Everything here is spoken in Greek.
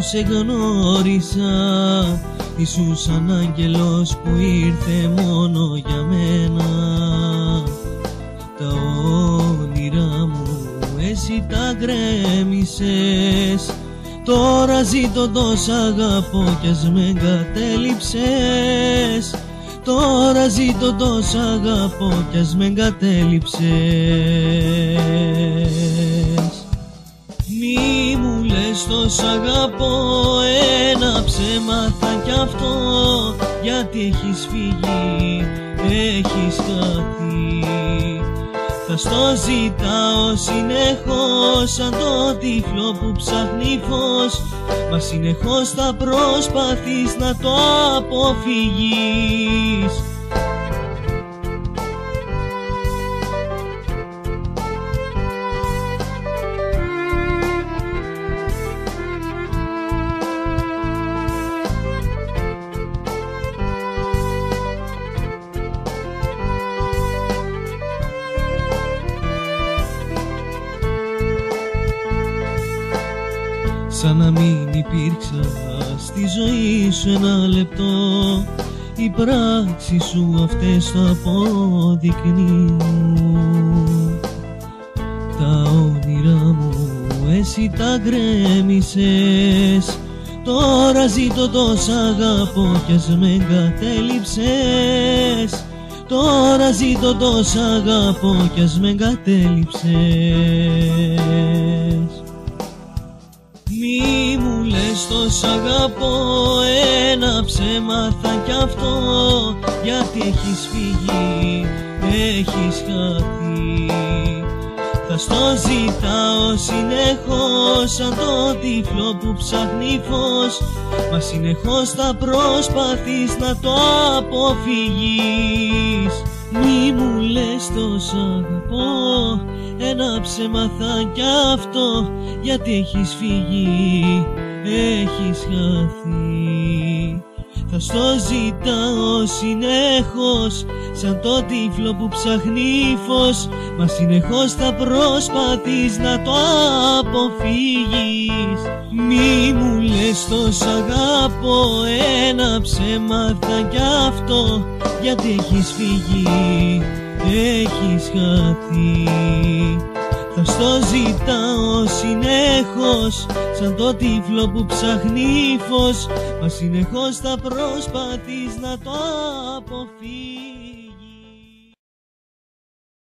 σε γνώρισα, ήσουν σαν άγγελος που ήρθε μόνο για μένα. Τα όνειρά μου εσύ τα γκρέμισες, τώρα ζήτω το σ' αγαπώ κι ας με εγκατέλειψες. Τώρα ζήτω το σ' αγαπώ κι ας με εγκατέλειψες. Μη μου λες το σ' αγαπώ, ένα ψέμα θα κι αυτό, γιατί έχεις φύγει, έχεις χαθεί. Θα στο ζητάω συνεχώς, σαν το τύφλο που ψάχνει φως, μα συνεχώς θα προσπαθείς να το αποφύγεις. Σαν να μην υπήρξα στη ζωή σου ένα λεπτό, οι πράξεις σου αυτές το αποδεικνύουν. Τα όνειρά μου εσύ τα γκρέμισες, τώρα ζήτω το σ' αγαπώ κι ας με εγκατέλειψες. Τώρα ζήτω το σ' αγαπώ κι ας με εγκατέλειψες. Μη μου λες το σ' αγαπώ, ένα ψέμα θα κι αυτό, γιατί έχεις φύγει, έχεις χαθεί. Θα στο ζητάω συνεχώς, σαν το τύφλο που ψάχνει φως, μα συνεχώς θα προσπαθείς να το αποφύγεις. Μη μου λες το σ' αγαπώ, ένα ψέμα θα κι αυτό, γιατί έχεις φύγει, έχεις χαθεί. Θα στο ζητάω συνεχώς, σαν το τύφλο που ψάχνει φως, μα συνεχώς θα προσπαθείς να το αποφύγεις. Μη μου λες το σ' αγαπώ, ένα ψέμα θα κι αυτό, γιατί έχεις φύγει, έχεις χαθεί. Θα στο ζητάω συνεχώς, σαν το τύφλο που ψάχνει φως, μα συνεχώς θα προσπαθείς να το αποφύγεις.